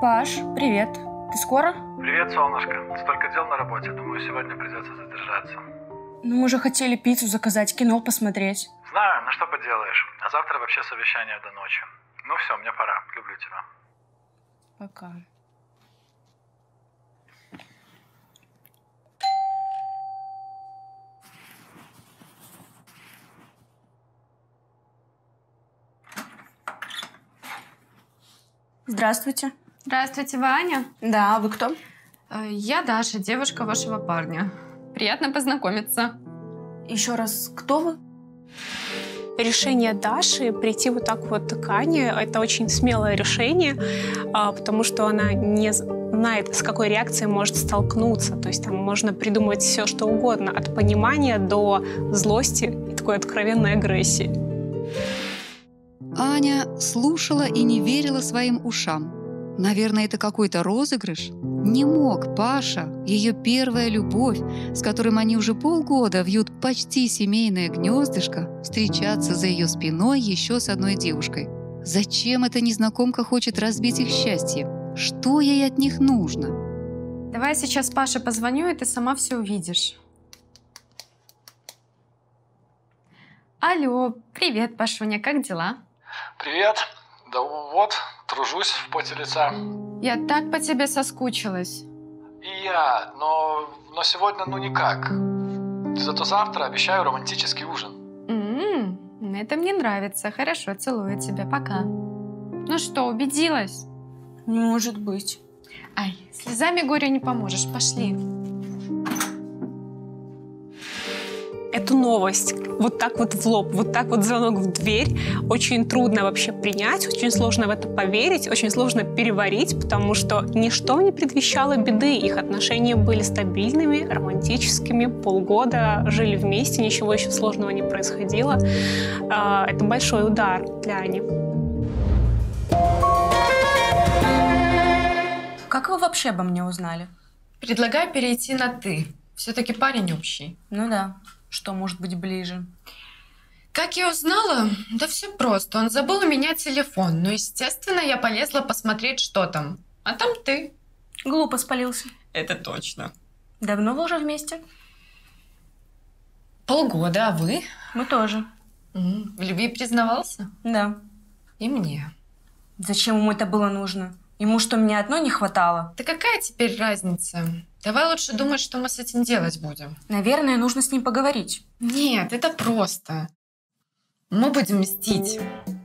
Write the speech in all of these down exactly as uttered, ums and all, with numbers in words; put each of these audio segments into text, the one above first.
Паш, привет. Ты скоро? Привет, солнышко. Столько дел на работе. Думаю, сегодня придется задержаться. Ну, мы же хотели пиццу заказать, кино посмотреть. Знаю, но что поделаешь. А завтра вообще совещание до ночи. Ну все, мне пора. Люблю тебя. Пока. Здравствуйте. Здравствуйте, вы Аня? Да, а вы кто? Я Даша, девушка вашего парня. Приятно познакомиться. Еще раз, кто вы? Решение Даши прийти вот так вот к Ане – это очень смелое решение, потому что она не знает, с какой реакцией может столкнуться. То есть там можно придумать все, что угодно, от понимания до злости и такой откровенной агрессии. Аня слушала и не верила своим ушам. Наверное, это какой-то розыгрыш? Не мог Паша, ее первая любовь, с которым они уже полгода вьют почти семейное гнездышко, встречаться за ее спиной еще с одной девушкой. Зачем эта незнакомка хочет разбить их счастье? Что ей от них нужно? Давай сейчас Паше позвоню, и ты сама все увидишь. Алло, привет, Пашуня, как дела? Привет. Да вот, тружусь в поте лица. Я так по тебе соскучилась. И я, но, но сегодня ну никак. Зато завтра обещаю романтический ужин. М-м, это мне нравится. Хорошо, целую тебя. Пока. Ну что, убедилась? Не может быть. Ай, слезами горю не поможешь. Пошли. Эту новость вот так вот в лоб, вот так вот звонок в дверь очень трудно вообще принять, очень сложно в это поверить, очень сложно переварить, потому что ничто не предвещало беды. Их отношения были стабильными, романтическими, полгода жили вместе, ничего еще сложного не происходило. Это большой удар для Ани. Как вы вообще обо мне узнали? Предлагаю перейти на «ты». Все-таки парень общий. Ну да. Что может быть ближе? Как я узнала? Да все просто. Он забыл у меня телефон. Ну, естественно, я полезла посмотреть, что там. А там ты. Глупо спалился. Это точно. Давно вы уже вместе? Полгода, а вы? Мы тоже. М-м, в любви признавался? Да. И мне. Зачем ему это было нужно? Ему что, меня одной не хватало? Да какая теперь разница? Давай лучше думать, что мы с этим делать будем. Наверное, нужно с ним поговорить. Нет, это просто. Мы будем мстить.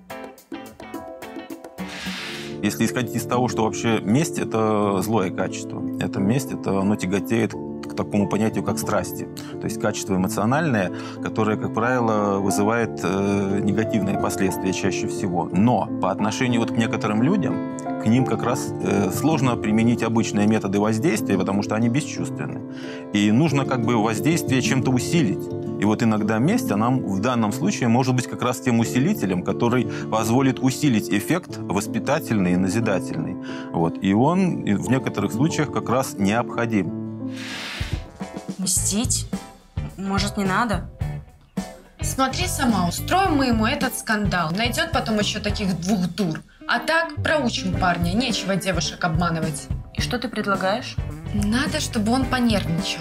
Если исходить из того, что вообще месть – это злое качество. Это месть, это оно тяготеет к такому понятию, как страсти. То есть качество эмоциональное, которое, как правило, вызывает э, негативные последствия чаще всего. Но по отношению вот к некоторым людям, к ним как раз э, сложно применить обычные методы воздействия, потому что они бесчувственны. И нужно как бы воздействие чем-то усилить. И вот иногда месть, она в данном случае может быть как раз тем усилителем, который позволит усилить эффект воспитательный и назидательный. Вот. И он в некоторых случаях как раз необходим. Мстить? Может, не надо? Смотри сама, устроим мы ему этот скандал. Найдет потом еще таких двух дур. А так проучим парня, нечего девушек обманывать. И что ты предлагаешь? Надо, чтобы он понервничал.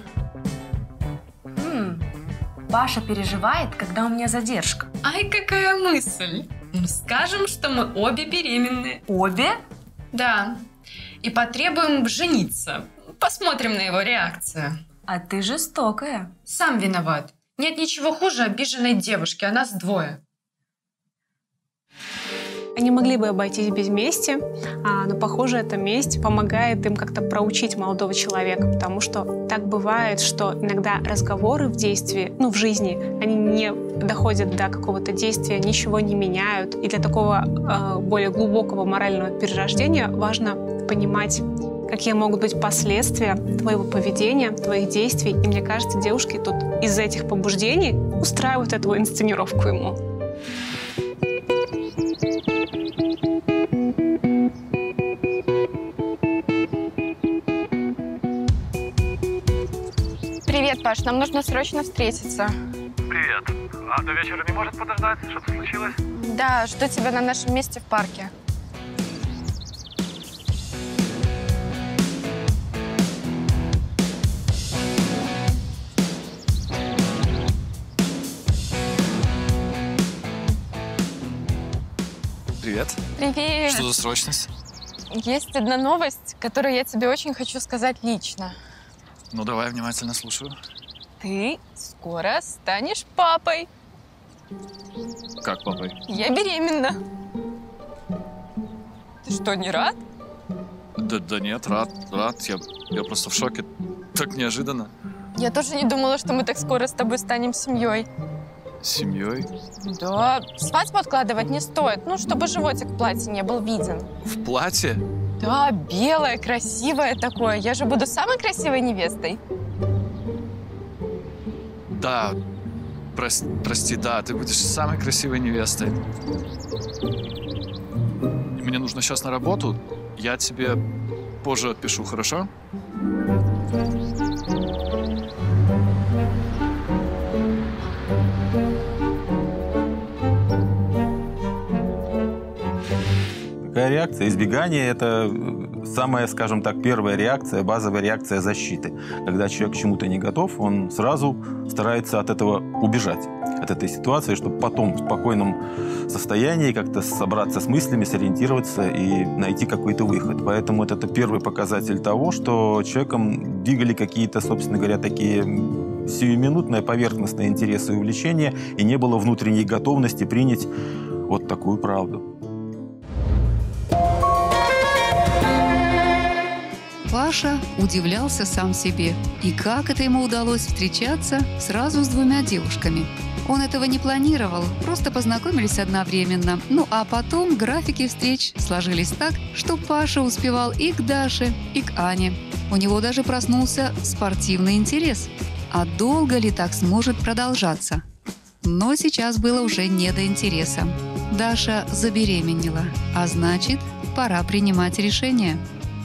Хм. Паша переживает, когда у меня задержка. Ай, какая мысль. Скажем, что мы обе беременны. Обе? Да. И потребуем жениться. Посмотрим на его реакцию. А ты жестокая. Сам виноват. Нет ничего хуже обиженной девушки, а нас двое. Они могли бы обойтись без мести, но, похоже, эта месть помогает им как-то проучить молодого человека, потому что так бывает, что иногда разговоры в действии, ну, в жизни, они не доходят до какого-то действия, ничего не меняют. И для такого э, более глубокого морального перерождения важно понимать, какие могут быть последствия твоего поведения, твоих действий. И мне кажется, девушки тут из-за этих побуждений устраивают эту инсценировку ему. Привет, Паш, нам нужно срочно встретиться. Привет. А до вечера не может подождать? Что-то случилось? Да, жду тебя на нашем месте в парке. привет. Привет. Что за срочность? Есть одна новость, которую я тебе очень хочу сказать лично. Ну, давай, внимательно слушаю. Ты скоро станешь папой. Как папой? Я беременна. Ты что, не рад? Да, да нет, рад, рад. Я, я просто в шоке. Так неожиданно. Я тоже не думала, что мы так скоро с тобой станем семьей. Семьей? Да, свадьбу откладывать не стоит, ну, чтобы животик в платье не был виден. В платье? Да, белое, красивое такое. Я же буду самой красивой невестой. Да, прос, прости, да, ты будешь самой красивой невестой. Мне нужно сейчас на работу. Я тебе позже отпишу, хорошо? Такая реакция избегания – это самая, скажем так, первая реакция, базовая реакция защиты. Когда человек к чему-то не готов, он сразу старается от этого убежать, от этой ситуации, чтобы потом в спокойном состоянии как-то собраться с мыслями, сориентироваться и найти какой-то выход. Поэтому это первый показатель того, что человеком двигали какие-то, собственно говоря, такие сиюминутные, поверхностные интересы и увлечения, и не было внутренней готовности принять вот такую правду. Паша удивлялся сам себе. И как это ему удалось встречаться сразу с двумя девушками? Он этого не планировал, просто познакомились одновременно. Ну а потом графики встреч сложились так, что Паша успевал и к Даше, и к Ане. У него даже проснулся спортивный интерес. А долго ли так сможет продолжаться? Но сейчас было уже не до интереса. Даша забеременела, а значит, пора принимать решение.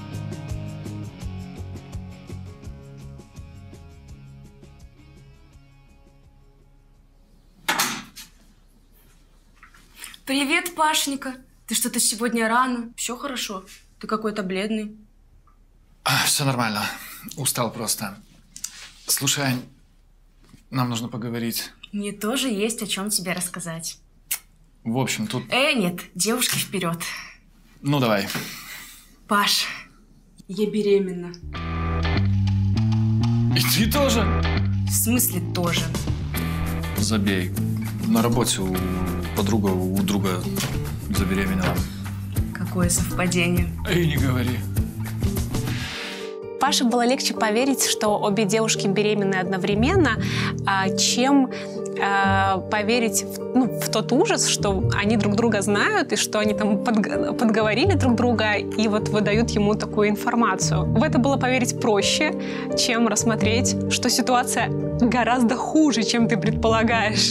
Привет, Пашенька. Ты что-то сегодня рано. Все хорошо? Ты какой-то бледный. А, все нормально. Устал просто. Слушай, Ань, нам нужно поговорить. Мне тоже есть о чем тебе рассказать. В общем, тут... Э, нет, девушки вперед. Ну, давай. Паш, я беременна. И ты тоже? В смысле тоже? Забей. На работе у подруга у друга забеременела. Какое совпадение. Эй, не говори. Паше было легче поверить, что обе девушки беременны одновременно, чем поверить в, ну, в тот ужас, что они друг друга знают, и что они там подговорили друг друга и вот выдают ему такую информацию. В это было поверить проще, чем рассмотреть, что ситуация гораздо хуже, чем ты предполагаешь.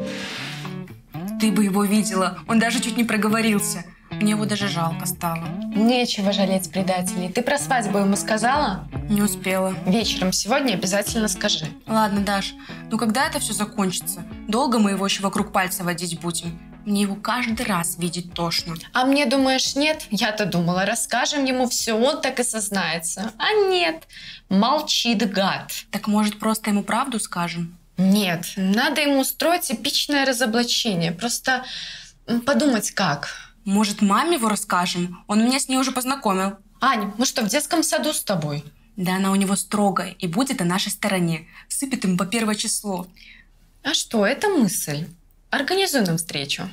Ты бы его видела. Он даже чуть не проговорился. Мне его даже жалко стало. Нечего жалеть предателей. Ты про свадьбу ему сказала? Не успела. Вечером сегодня обязательно скажи. Ладно, Даш, ну когда это все закончится? Долго мы его еще вокруг пальца водить будем? Мне его каждый раз видеть тошно. А мне, думаешь, нет? Я-то думала, расскажем ему все, он так и сознается. А нет, молчит гад. Так может, просто ему правду скажем? Нет, надо ему устроить эпичное разоблачение. Просто подумать как. Может, маме его расскажем? Он меня с ней уже познакомил. Ань, мы что, в детском саду с тобой? Да она у него строгая и будет о нашей стороне. Сыпет ему по первое число. А что, это мысль. Организуй нам встречу.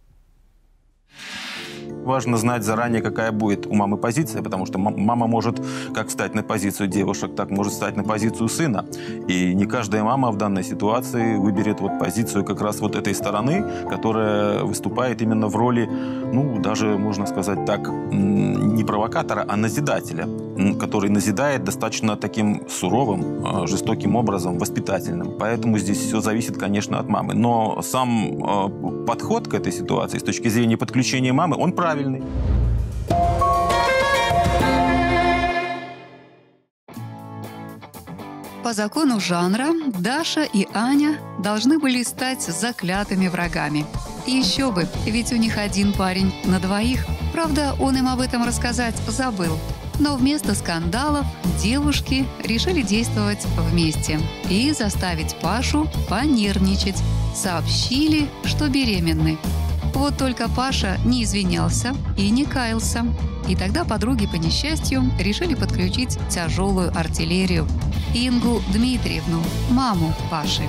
Важно знать заранее, какая будет у мамы позиция, потому что мама может как встать на позицию девушек, так может встать на позицию сына. И не каждая мама в данной ситуации выберет вот позицию как раз вот этой стороны, которая выступает именно в роли, ну, даже, можно сказать так, не провокатора, а назидателя, который назидает достаточно таким суровым, жестоким образом, воспитательным. Поэтому здесь все зависит, конечно, от мамы. Но сам подход к этой ситуации с точки зрения подключения мамы, он правильный. По закону жанра Даша и Аня должны были стать заклятыми врагами. И еще бы, ведь у них один парень на двоих. Правда, он им об этом рассказать забыл. Но вместо скандалов девушки решили действовать вместе и заставить Пашу понервничать. Сообщили, что беременны. Вот только Паша не извинялся и не каялся. И тогда подруги, по несчастью, решили подключить тяжелую артиллерию – Ингу Дмитриевну, маму Паши.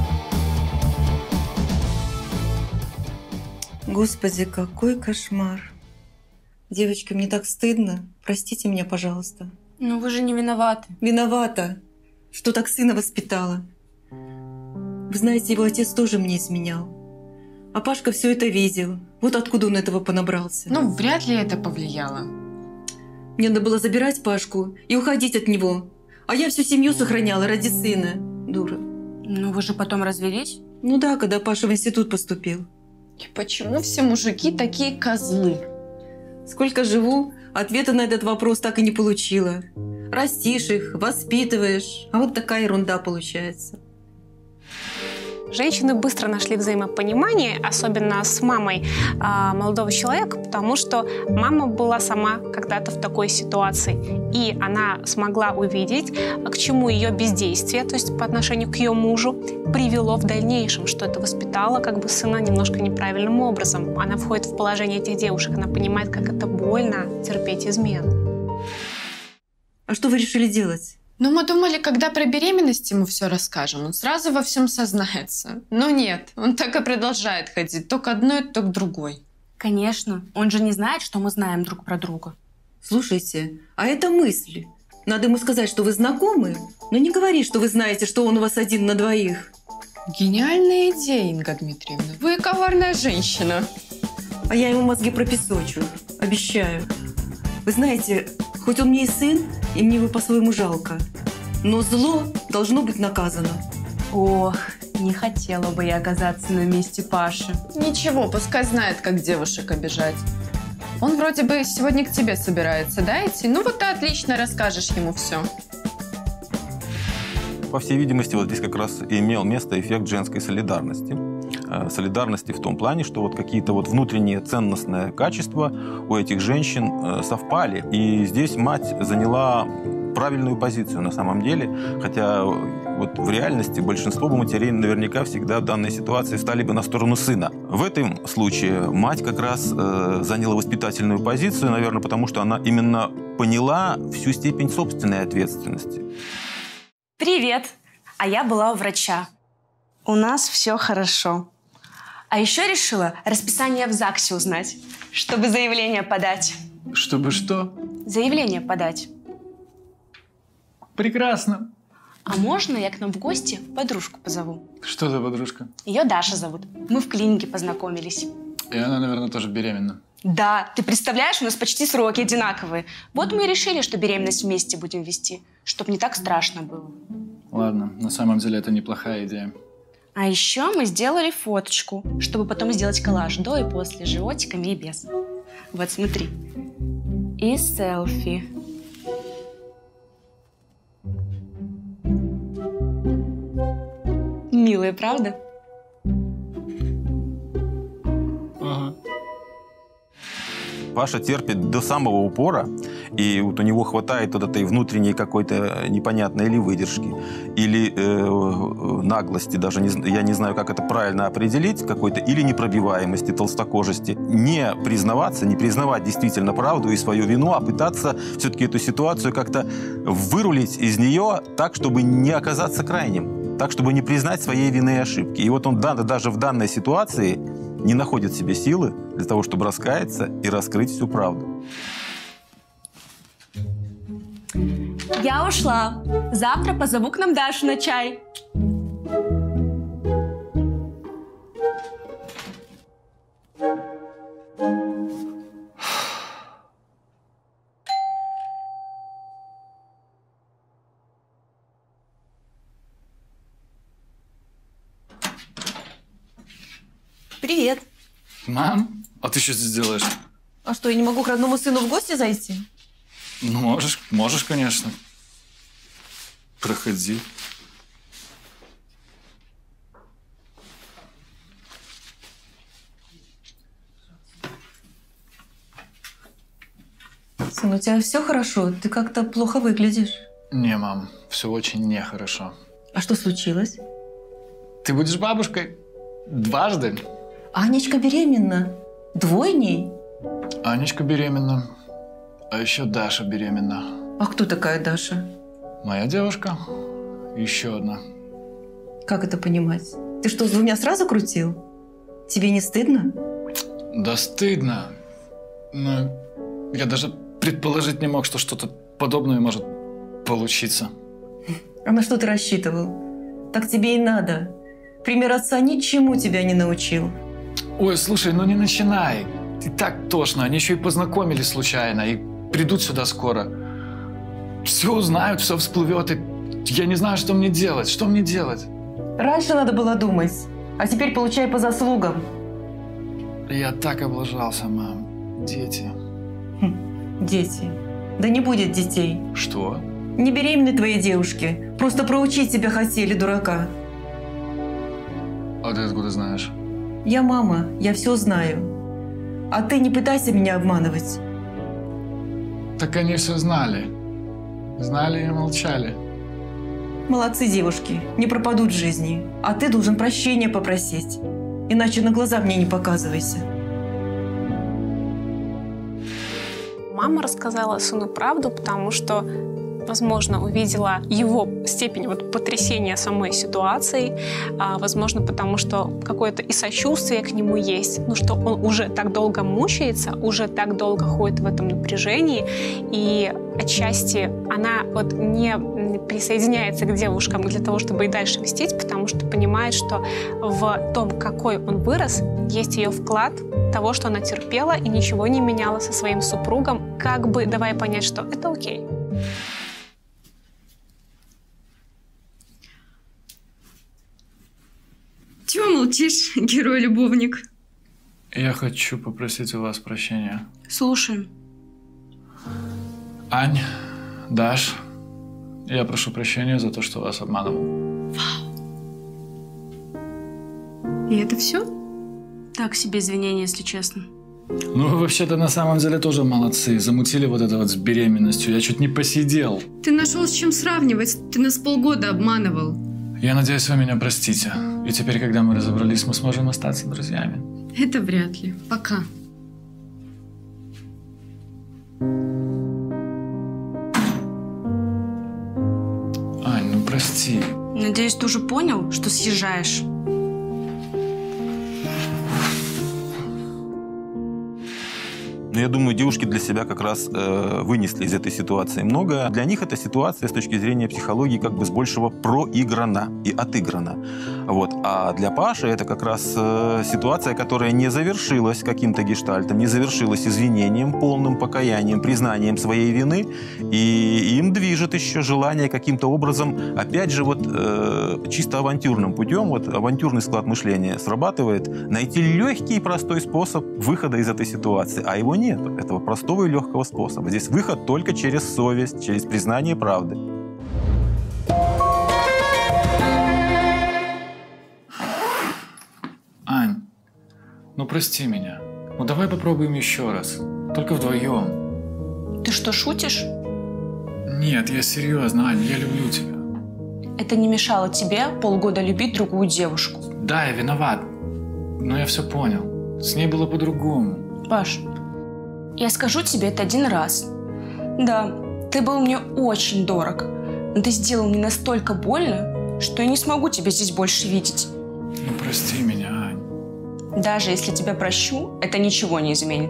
Господи, какой кошмар. Девочки, мне так стыдно. Простите меня, пожалуйста. Ну вы же не виноваты. Виновата, что так сына воспитала. Вы знаете, его отец тоже мне изменял. А Пашка все это видел. Вот откуда он этого понабрался. Ну, вряд ли это повлияло. Мне надо было забирать Пашку и уходить от него. А я всю семью сохраняла ради сына. Дура. Ну вы же потом развелись? Ну да, когда Паша в институт поступил. И почему все мужики такие козлы? Сколько живу, ответа на этот вопрос так и не получила. Растишь их, воспитываешь, а вот такая ерунда получается. Женщины быстро нашли взаимопонимание, особенно с мамой э, молодого человека, потому что мама была сама когда-то в такой ситуации. И она смогла увидеть, к чему ее бездействие, то есть по отношению к ее мужу, привело в дальнейшем, что это воспитало как бы сына немножко неправильным образом. Она входит в положение этих девушек, она понимает, как это больно терпеть измену. А что вы решили делать? Ну, мы думали, когда про беременность ему все расскажем, он сразу во всем сознается. Но нет, он так и продолжает ходить, то к одной, то к другой. Конечно, он же не знает, что мы знаем друг про друга. Слушайте, а это мысль. Надо ему сказать, что вы знакомы, но не говори, что вы знаете, что он у вас один на двоих. Гениальная идея, Инга Дмитриевна. Вы коварная женщина. А я ему мозги пропесочу, обещаю. Вы знаете, хоть он мне и сын, и мне его по-своему жалко, но зло должно быть наказано. Ох, не хотела бы я оказаться на месте Паши. Ничего, пускай знает, как девушек обижать. Он вроде бы сегодня к тебе собирается, да, идти? Ну вот ты отлично расскажешь ему все. По всей видимости, вот здесь как раз и имел место эффект женской солидарности. Солидарности в том плане, что вот какие-то вот внутренние ценностные качества у этих женщин совпали. И здесь мать заняла правильную позицию на самом деле, хотя вот в реальности большинство бы матерей наверняка всегда в данной ситуации встали бы на сторону сына. В этом случае мать как раз э, заняла воспитательную позицию, наверное, потому что она именно поняла всю степень собственной ответственности. Привет! А я была у врача. У нас все хорошо. А еще решила расписание в ЗАГСе узнать, чтобы заявление подать. Чтобы что? Заявление подать. Прекрасно. А можно я к нам в гости подружку позову? Что за подружка? Ее Даша зовут. Мы в клинике познакомились. И она, наверное, тоже беременна. Да, ты представляешь, у нас почти сроки одинаковые. Вот мы и решили, что беременность вместе будем вести, чтобы не так страшно было. Ладно, на самом деле это неплохая идея. А еще мы сделали фоточку, чтобы потом сделать коллаж до и после, с животиками и без. Вот смотри. И селфи. Милые, правда? Ага. Паша терпит до самого упора, и вот у него хватает вот этой внутренней какой-то непонятной или выдержки, или э, наглости, даже не, я не знаю, как это правильно определить, какой-то, или непробиваемости, толстокожести. Не признаваться, не признавать действительно правду и свою вину, а пытаться все-таки эту ситуацию как-то вырулить из нее так, чтобы не оказаться крайним, так, чтобы не признать своей вины и ошибки. И вот он даже в данной ситуации не находит в себе силы для того, чтобы раскаяться и раскрыть всю правду. Я ушла. Завтра позову к нам Дашу на чай. Привет. Мам, а ты что здесь делаешь? А что, я не могу к родному сыну в гости зайти? Ну, можешь, можешь, конечно. Проходи. Сын, у тебя все хорошо? Ты как-то плохо выглядишь. Не, мам, все очень нехорошо. А что случилось? Ты будешь бабушкой дважды. Анечка беременна? Двойней? Анечка беременна. А еще Даша беременна. А кто такая Даша? Моя девушка. Еще одна. Как это понимать? Ты что, с двумя сразу крутил? Тебе не стыдно? Да стыдно. Но я даже предположить не мог, что что-то подобное может получиться. А на что ты рассчитывал? Так тебе и надо. Пример отца ничему тебя не научил. Ой, слушай, ну не начинай. И так тошно. Они еще и познакомились случайно. И придут сюда скоро. Все узнают, все всплывет. И я не знаю, что мне делать. Что мне делать? Раньше надо было думать. А теперь получай по заслугам. Я так облажался, мам. Дети. Хм, дети. Да не будет детей. Что? Не беременны твои девушки. Просто проучить тебя хотели, дурака. А ты откуда знаешь? Я мама, я все знаю. А ты не пытайся меня обманывать. Так они все знали. Знали и молчали. Молодцы девушки, не пропадут в жизни. А ты должен прощения попросить. Иначе на глаза мне не показывайся. Мама рассказала сыну правду, потому что, возможно, увидела его степень вот потрясения самой ситуацией, а, возможно, потому что какое-то и сочувствие к нему есть, ну, что он уже так долго мучается, уже так долго ходит в этом напряжении, и отчасти она вот не присоединяется к девушкам для того, чтобы и дальше мстить, потому что понимает, что в том, какой он вырос, есть ее вклад того, что она терпела и ничего не меняла со своим супругом, как бы давая понять, что это окей. Чего молчишь, герой-любовник? Я хочу попросить у вас прощения. Слушаем. Ань, Даш, я прошу прощения за то, что вас обманывал. И это все? Так себе извинения, если честно. Ну, вы вообще-то на самом деле тоже молодцы. Замутили вот это вот с беременностью. Я чуть не посидел. Ты нашел с чем сравнивать. Ты нас полгода обманывал. Я надеюсь, вы меня простите. И теперь, когда мы разобрались, мы сможем остаться друзьями. Это вряд ли. Пока. Ань, ну прости. Надеюсь, ты уже понял, что съезжаешь? Но я думаю, девушки для себя как раз э, вынесли из этой ситуации многое. Для них эта ситуация с точки зрения психологии как бы с большего проиграна и отыграна. Вот. А для Паши это как раз э, ситуация, которая не завершилась каким-то гештальтом, не завершилась извинением, полным покаянием, признанием своей вины. И им движет еще желание каким-то образом, опять же, вот э, чисто авантюрным путем, вот авантюрный склад мышления срабатывает, найти легкий и простой способ выхода из этой ситуации. А его нет. Нет этого простого и легкого способа. Здесь выход только через совесть, через признание правды. Ань, ну прости меня. Ну давай попробуем еще раз. Только вдвоем. Ты что, шутишь? Нет, я серьезно, Ань, я люблю тебя. Это не мешало тебе полгода любить другую девушку. Да, я виноват. Но я все понял. С ней было по-другому. Паш, я скажу тебе это один раз. Да, ты был мне очень дорог, но ты сделал мне настолько больно, что я не смогу тебя здесь больше видеть. Ну, прости меня, Ань. Даже если тебя прощу, это ничего не изменит.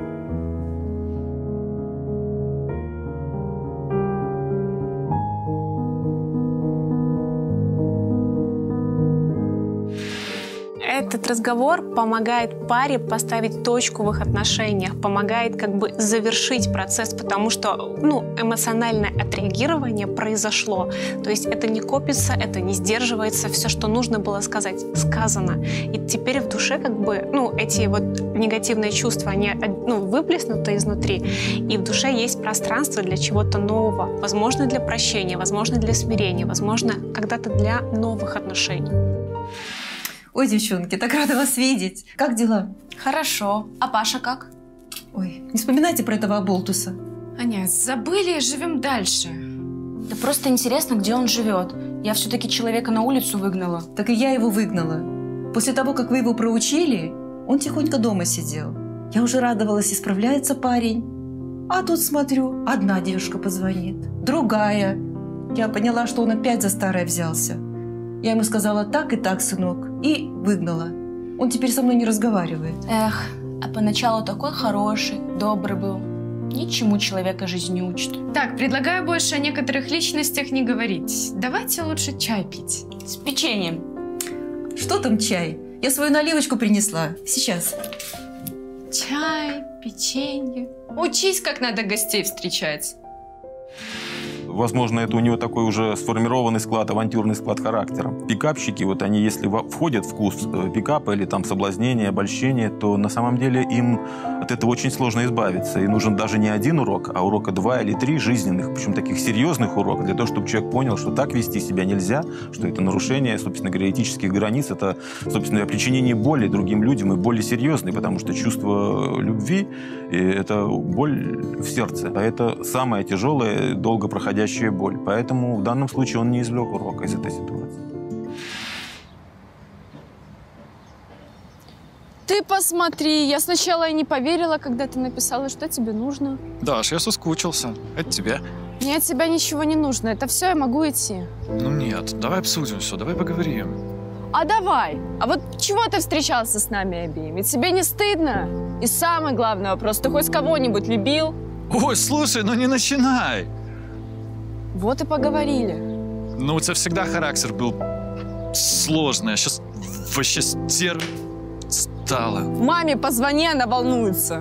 Этот разговор помогает паре поставить точку в их отношениях, помогает как бы завершить процесс, потому что, ну, эмоциональное отреагирование произошло. То есть это не копится, это не сдерживается, все, что нужно было сказать, сказано. И теперь в душе как бы, ну, эти вот негативные чувства, они, ну, выплеснуты изнутри, и в душе есть пространство для чего-то нового, возможно, для прощения, возможно, для смирения, возможно, когда-то для новых отношений. Ой, девчонки, так рада вас видеть. Как дела? Хорошо. А Паша как? Ой, не вспоминайте про этого оболтуса. Аня, забыли, живем дальше. Да просто интересно, где он живет. Я все-таки человека на улицу выгнала. Так и я его выгнала. После того, как вы его проучили, Он тихонько дома сидел. Я уже радовалась, исправляется парень. А тут смотрю, одна девушка позвонит, другая. Я поняла, что он опять за старое взялся. Я ему сказала так и так, сынок, и выгнала. Он теперь со мной не разговаривает. Эх, а поначалу такой хороший, добрый был. Ничему человека жизнь не учит. Так, предлагаю больше о некоторых личностях не говорить. Давайте лучше чай пить. С печеньем. Что там чай? Я свою наливочку принесла. Сейчас. Чай, печенье. Учись, как надо гостей встречать. Возможно, это у него такой уже сформированный склад, авантюрный склад характера. Пикапщики, вот они, если входят в вкус пикапа или там соблазнения, обольщения, то на самом деле им от этого очень сложно избавиться. И нужен даже не один урок, а урока два или три жизненных, причем таких серьезных уроков, для того, чтобы человек понял, что так вести себя нельзя, что это нарушение, собственно говоря, этических границ, это, собственно говоря, причинение боли другим людям и боли серьезной, потому что чувство любви – это боль в сердце, а это самая тяжелая, долго проходящая боль. Поэтому в данном случае он не извлек урока из этой ситуации. Ты посмотри, я сначала и не поверила, когда ты написала, что тебе нужно. Даш, я соскучился. Это тебе. Мне от тебя ничего не нужно, это все, я могу идти. Ну нет, давай обсудим все, давай поговорим. А давай, а вот чего ты встречался с нами обеими? Тебе не стыдно? И самый главный вопрос, ты хоть кого-нибудь любил? Ой, слушай, ну не начинай. Вот и поговорили. Ну, у тебя всегда характер был сложный, а сейчас вообще стер стала. Маме позвони, она волнуется.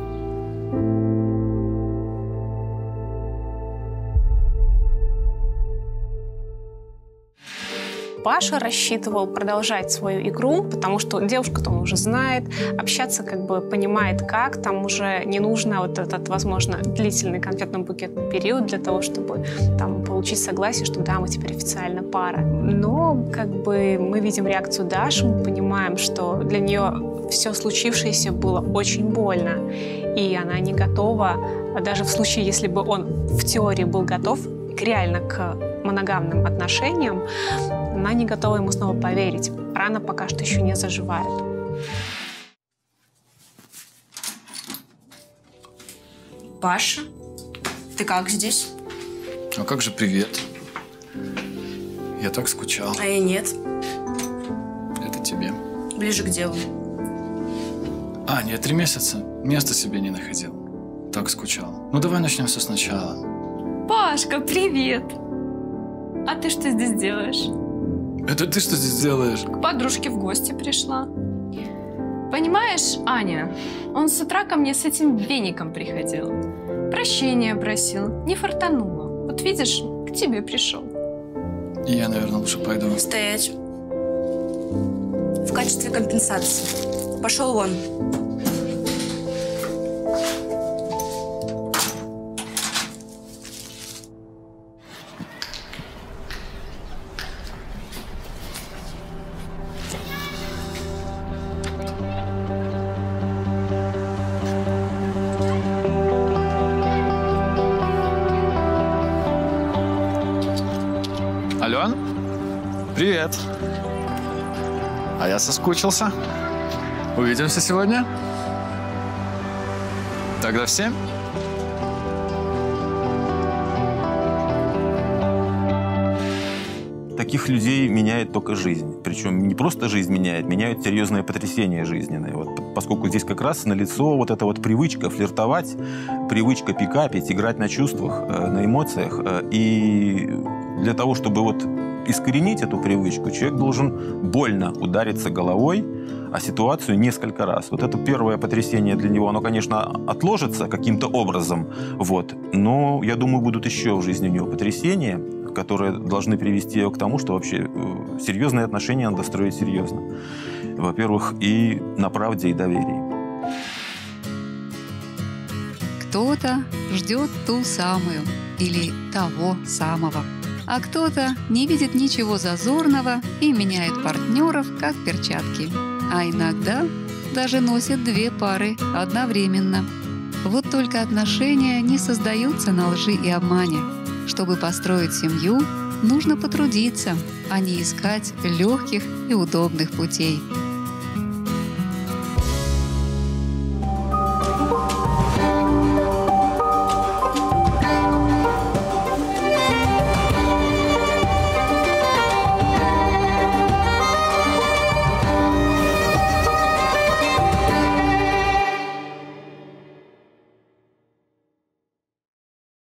Паша рассчитывал продолжать свою игру, потому что девушка-то он уже знает, общаться как бы понимает как, там уже не нужно вот этот, возможно, длительный конфетно-букетный период для того, чтобы там получить согласие, что да, мы теперь официально пара. Но как бы мы видим реакцию Даши, мы понимаем, что для нее все случившееся было очень больно, и она не готова, даже в случае, если бы он в теории был готов реально к моногамным отношениям, она не готова ему снова поверить. Рана пока что еще не заживает. Паша, ты как здесь? А как же привет? Я так скучал. А я нет. Это тебе. Ближе к делу. А, нет, три месяца. Места себе не находил. Так скучал. Ну, давай начнем все сначала. Пашка, привет! А ты что здесь делаешь? Это ты что здесь делаешь? К подружке в гости пришла. Понимаешь, Аня, он с утра ко мне с этим веником приходил. Прощения просил, не фартануло. Вот видишь, к тебе пришел. И я, наверное, лучше пойду. Стоять. В качестве компенсации. Пошел вон. Ален? Привет. А я соскучился. Увидимся сегодня? Тогда в семь? Таких людей меняет только жизнь. Причем не просто жизнь меняет, меняют серьезные потрясения жизненные. Вот, поскольку здесь как раз налицо вот эта вот привычка флиртовать, привычка пикапить, играть на чувствах, э, на эмоциях. Э, и для того, чтобы вот искоренить эту привычку, человек должен больно удариться головой о ситуацию несколько раз. Вот это первое потрясение для него, оно, конечно, отложится каким-то образом, вот, но, я думаю, будут еще в жизни у него потрясения, которые должны привести его к тому, что вообще серьезные отношения надо строить серьезно. Во-первых, и на правде, и доверии. Кто-то ждет ту самую или того самого, а кто-то не видит ничего зазорного и меняет партнеров, как перчатки. А иногда даже носит две пары одновременно. Вот только отношения не создаются на лжи и обмане. Чтобы построить семью, нужно потрудиться, а не искать легких и удобных путей.